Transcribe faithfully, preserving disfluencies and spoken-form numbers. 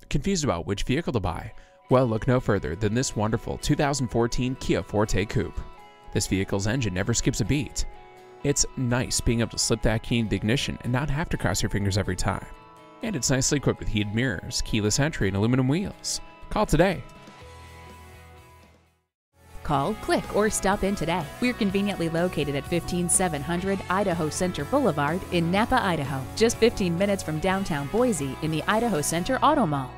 Confused about which vehicle to buy? Well, look no further than this wonderful two thousand fourteen Kia Forte Koup. This vehicle's engine never skips a beat. It's nice being able to slip that key into the ignition and not have to cross your fingers every time. And it's nicely equipped with heated mirrors, keyless entry, and aluminum wheels. Call today. Call, click, or stop in today. We're conveniently located at fifteen seven hundred Idaho Center Boulevard in Nampa, Idaho, just fifteen minutes from downtown Boise in the Idaho Center Auto Mall.